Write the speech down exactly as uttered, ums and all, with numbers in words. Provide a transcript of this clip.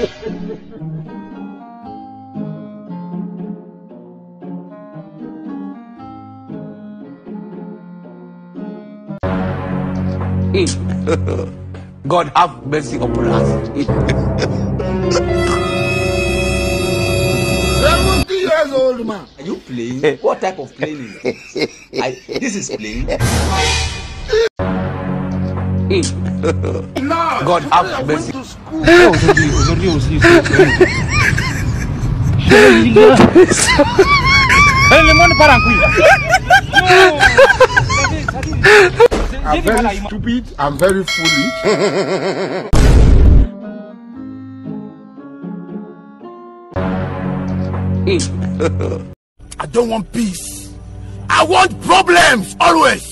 God have mercy upon us. seventy years old man. Are you playing? What type of playing is this? I, this is playing. God have mercy. I'm very stupid. I'm very foolish. I don't want peace. I want problems always.